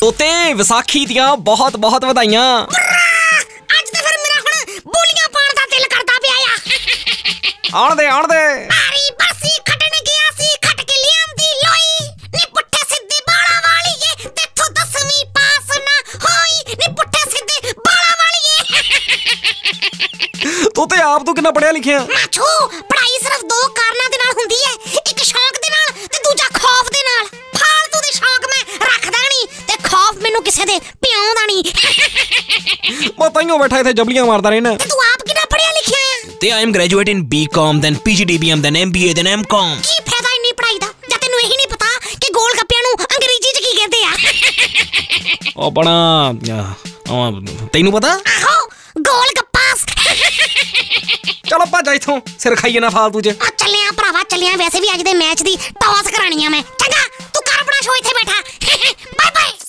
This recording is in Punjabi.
ਤੋਤੇ ਵਿਸਾਖੀ ਦੀਆਂ ਬਹੁਤ ਬਹੁਤ ਵਧਾਈਆਂ। ਅੱਜ ਤਾਂ ਫਿਰ ਮੇਰਾ ਹੁਣ ਬੋਲੀਆਂ ਪਾਉਣ ਦਾ ਦਿਲ ਕਰਦਾ ਪਿਆ ਆ। ਆਣ ਦੇ ਆਰੀ ਬਰਸੀ ਖੱਟਣ ਗਿਆ ਸੀ, ਖੱਟ ਕੇ ਲਿਆਂਦੀ ਲੋਈ ਨੀ ਪੁੱਠੇ ਸਿੱਧੇ ਬਾਲਾਂ ਵਾਲੀਏ, ਤੇਥੋਂ 10ਵੀਂ ਪਾਸ ਨਾ ਹੋਈ ਨੀ ਪੁੱਠੇ ਸਿੱਧੇ ਬਾਲਾਂ ਵਾਲੀਏ। ਤੋਤੇ ਆਪ ਤੂੰ ਕਿੰਨਾ ਪੜਿਆ ਲਿਖਿਆ? ਮਾਛੋ ਪੜ੍ਹਾਈ ਸਿਰਫ ਦੋ ਕਾਰਨਾਂ ਦੇ ਨਾਲ ਹੁੰਦੀ ਹੈ, ਇੱਕ ਸ਼ੌਂਕ ਦੇ ਨਾਲ ਤੇ ਦੂਜਾ ਖੌਫ ਦੇ ਨਾਲ। ਫਾਲਤੂ ਦੇ ਸ਼ੌਂਕ ਮੈਂ ਰੱਖਦਾ ਨਹੀਂ ਤੇ ਖੌਫ ਮੈਨੂੰ ਕਿਸੇ ਦੇ ਪਿਓ ਦਾ ਨਹੀਂ। ਮੈਂ ਤਾਈਓ ਬੈਠਾ ਇੱਥੇ ਜਬਲੀਆਂ ਮਾਰਦਾ ਰਹਿਣਾ। ਤੇ ਤੂੰ ਆਪ ਕਿੰਨਾ ਪੜ੍ਹਿਆ ਲਿਖਿਆ ਆ? ਤੇ I am graduate in BCom then PGDBM then MBA then MCom। ਕੀ ਫਾਇਦਾ ਇੰਨੀ ਪੜ੍ਹਾਈ ਦਾ ਜਾਂ ਤੈਨੂੰ ਇਹੀ ਨਹੀਂ ਪਤਾ ਕਿ ਗੋਲ ਗੱਪਿਆਂ ਨੂੰ ਅੰਗਰੇਜ਼ੀ 'ਚ ਕੀ ਕਹਿੰਦੇ ਆ? ਆਪਣਾ ਤੈਨੂੰ ਪਤਾ? ਆਹੋ ਗੋਲ ਗੱਪਾ। ਚਲੋ ਭੱਜ ਇੱਥੋਂ, ਸਿਰ ਖਾਈਏ ਨਾ ਫਾਲਤੂ 'ਚ। ਚੱਲਿਆ ਭਰਾਵਾ ਚੱਲਿਆ, ਵੈਸੇ ਵੀ ਅੱਜ ਦੇ ਮੈਚ ਦੀ ਟੌਸ ਕਰਾਣੀ ਆ ਮੈਂ। ਚੰਗਾ ਤੂੰ ਕਰ ਆਪਣਾ ਸ਼ੋਅ ਇੱਥੇ ਬੈਠਾ। Bye bye.